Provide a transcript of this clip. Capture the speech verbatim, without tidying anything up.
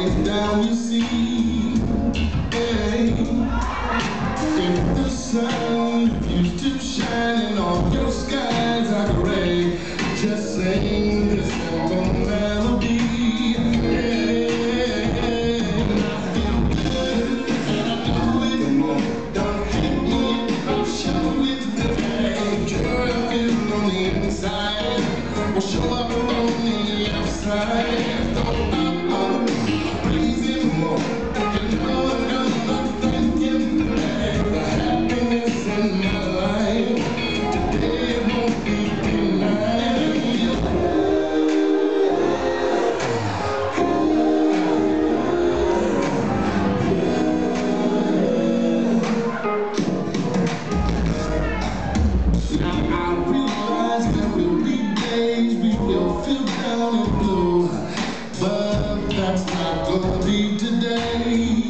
face down, you see. Hey, if the sun refused to shine and all your skies are gray, just sing this simple melody. Yeah, I feel good and I know it. Don't hate me, I'll show it. Hey, joy I feel on the inside will show up on the outside. But that's not gonna be today.